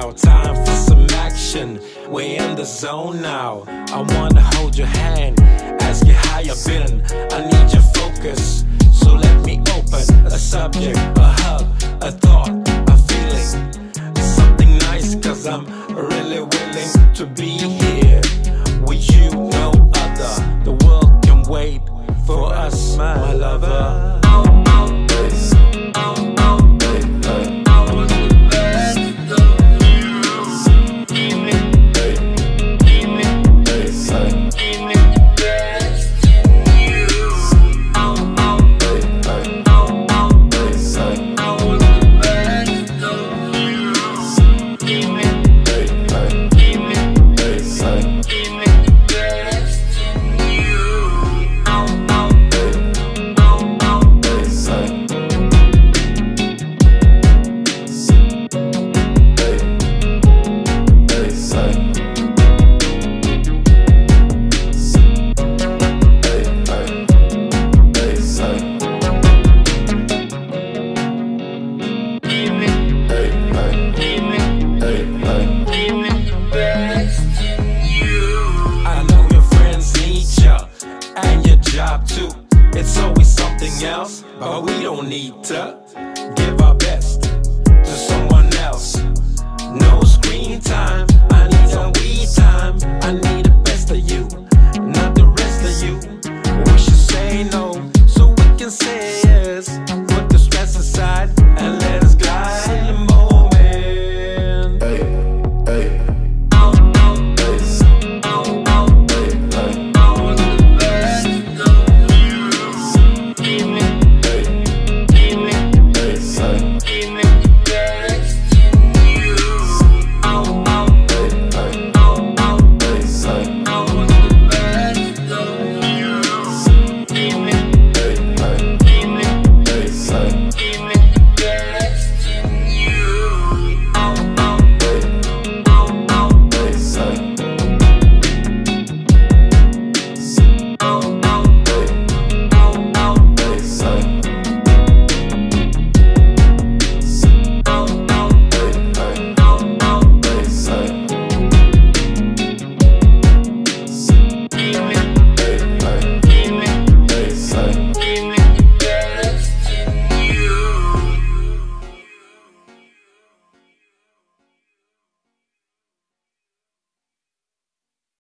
now. Time for some action, we're in the zone now. I wanna hold your hand, ask you how you been. I need your focus, so let me open a subject, a hug, a thought, a feeling. Something nice, cause I'm really willing to be here with you, no other. The world can wait for us, my lover. It's always something else, but we don't need to